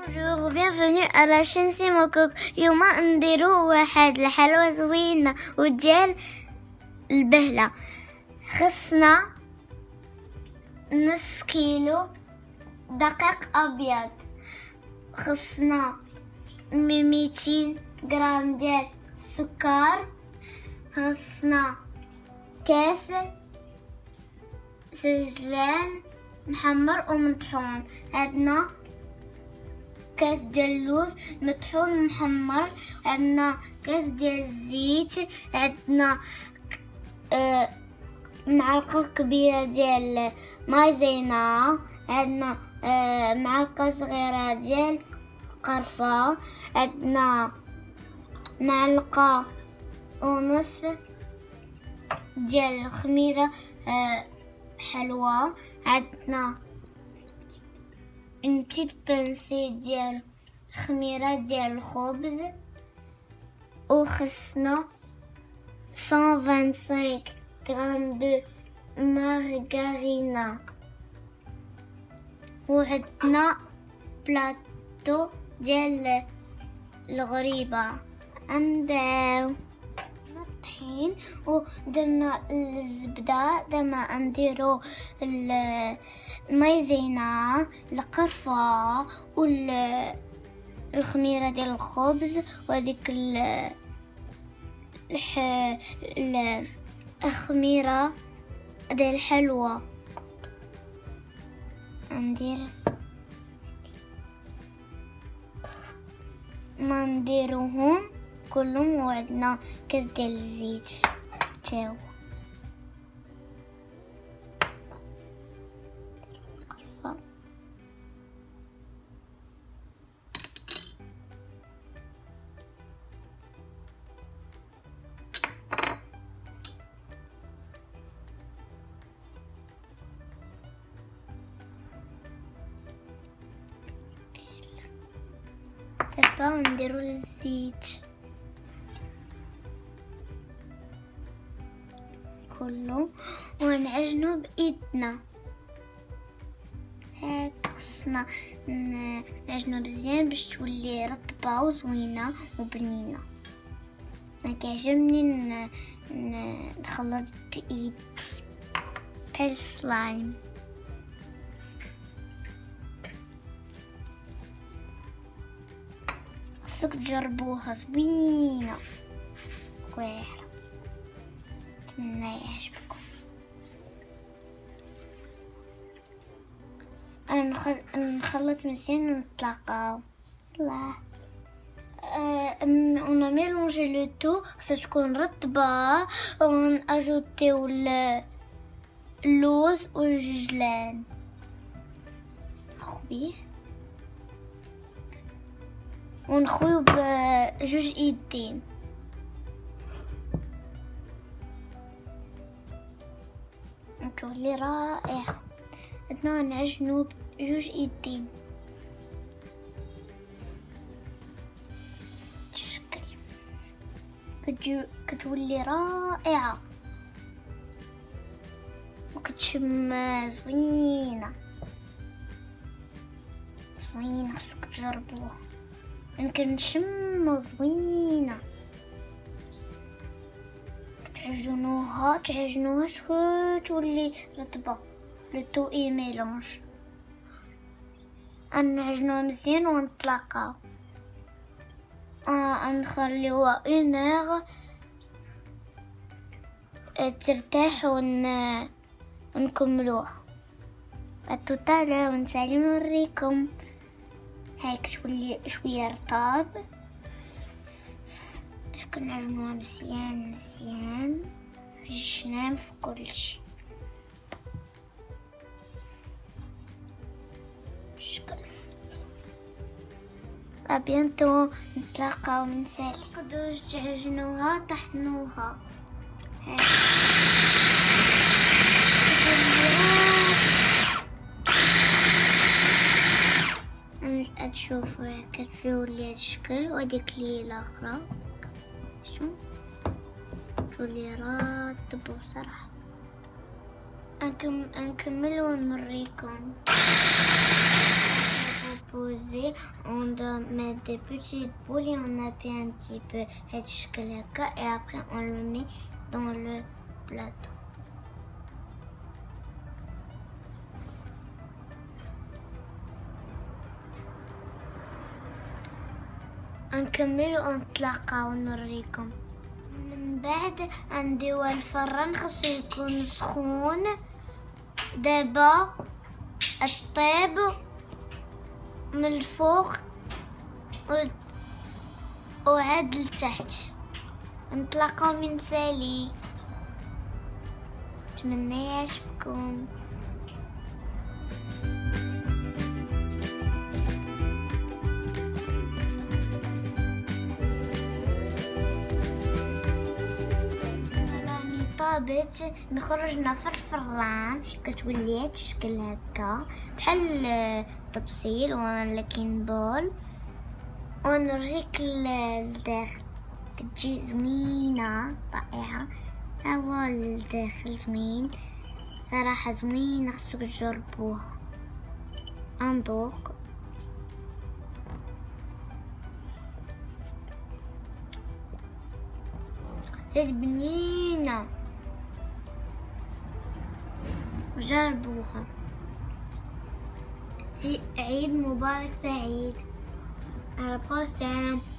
Bonjour, bienvenue à la chaîne سيموكوك. اليوم نديرو واحد الحلوى زوينة وديال البهلة. خصنا نص كيلو دقيق ابيض، خصنا 200 غرام ديال سكر، خصنا كاس سجلان محمر ومطحون، عندنا كاس ديال اللوز مطحون محمر، عندنا كاس ديال الزيت، عندنا معلقه كبيره ديال مايزينا، عندنا معلقه صغيره ديال قرفه، عندنا معلقه ونص ديال الخميره حلوه، عندنا une petite pincée ديال خميرة ديال الخبز، وخصنا 125 غرام دو مارغرينا، وعندنا بلاطو ديال الغريبة. نبداو الطحين ودرنا الزبدة، دابا نديرو المايزينا، القرفة والخميرة ديال الخبز وهذيك الخميرة ديال الحلوى. نديروهم كلهم، وعندنا كاس ديال الزيت تاو. دابا نديرو الزيت كله ونعجنو بايدنا هاك. خصنا نعجنو مزيان باش تولي رطبه وزوينه وبنينه. انا كيعجبني نخلط بايد بحال السلايم. خصك تجربوها، زوينه واعره، نتمنى يعجبكم. انا نخلط مزيان ونطلقاو. الله on a mélangé le tout، خصها تكون رطبه، ونأجوتيو اللوز والجلان خويه، ونخويو بجوج ايدين. تولي رائعه. بدنا نعجنو بجوج ايدين كتولي رائعه وكتشم زوينه. خصك تجربوها، يمكن نشم زوينه. تعجنوها شويه تولي رطبه، لو تو اي ميلونج. نعجنوها مزيان ونطلقاو، نخليوها 1 heure ترتاح ونكملوها. التوتال ونسالي نوريكم. هيك تولي شويه رطاب، كنعجنوها مزيان في الجناب في كلشي. ابيانتو نتلاقاو منسالي. تقدروا تعجنوها طحنوها هيك. تشوفوا كتولي هاد الشكل، وهاديك اللي الاخرى شوف تولي رطبة بصراحة. نكمل ونوريكم. poser, on doit mettre des petites boules et on appuie un petit peu et après on le met dans le plateau. نكمل ونتلاقى ونوريكم. من بعد نديو الفران خصو يكون سخون. دابا الطيب من الفوق وعاد لتحت. نتلاقاو من سالي. نتمنى يعجبكم. طابت نخرجنا في الفران كتولي هاد الشكل هكا بحال الطبسيل ولا كاين بول. ونوريك الداخل كتجي زوينه رائعه. ها هو الداخل زوين صراحه زوينه خصكم تجربوها. نذوق. بنينه جربوها. عيد مبارك سعيد. على البروشين.